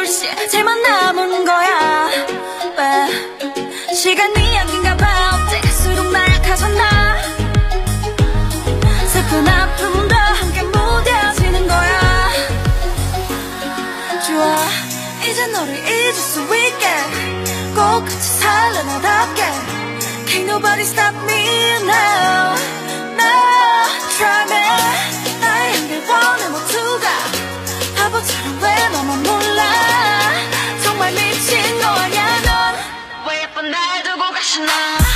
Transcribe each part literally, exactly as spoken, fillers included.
쟤만 남은 거야. 왜 시간이 약인가 봐. 어때일수록 나약해졌나. 슬픈 아픔도 함께 무뎌지는 거야. 좋아 이제 너를 잊을 수 있게 꼭 같이 살래 너답게. Can't nobody stop me now. No try me. 나의 한길 원해 모두가 바보처럼 왜 너만 몰라. 정말 미친 거 아냐 넌. 왜 예쁜 날 두고 가시나.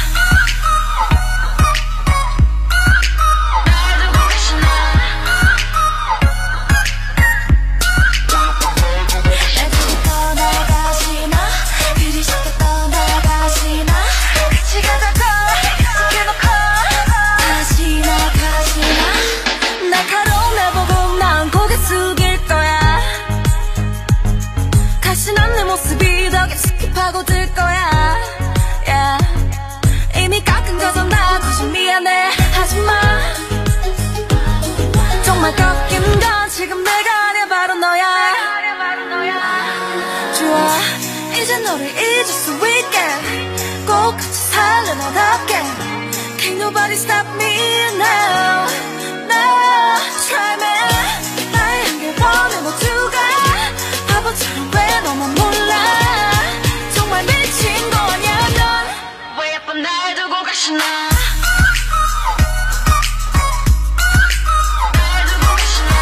내 모습이 더 깊이 파고들 거야. yeah. 이미 깎은 거잖아. 굳이 미안해 하지마. 정말 꺾인 건 지금 내가 아니야 바로 너야. 좋아 이제 너를 잊을 수 있게 꼭 같이 살래 너답게. Can't nobody stop me now. No try me. 나의 한길 원해 모두가 바보처럼 왜 너만 몰라. 정말 미친 거 아냐 넌. 왜 예쁜 날 두고 가시나. 날 두고 가시나.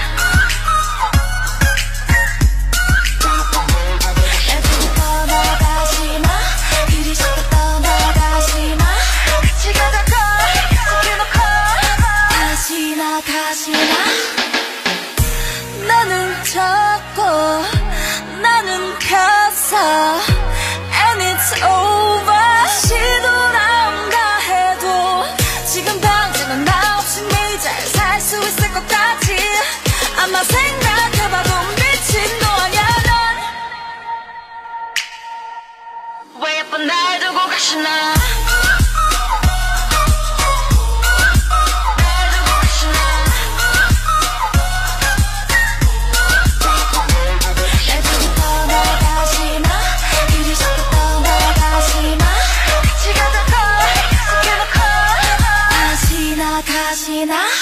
날 두고 떠나가시나. 그리 쉽게 떠나가시나. 같이 가자고 약속해놓고 다시 나가시나. 나는 자꾸 나는 가사 and it's over. 시도나 온가 해도 지금 당장은 나 없이 매일 잘 살 수 있을 것 같지. 아마 생각해봐도 미친 거 아냐 넌. 왜 예쁜 날 두고 가시나. 가시나.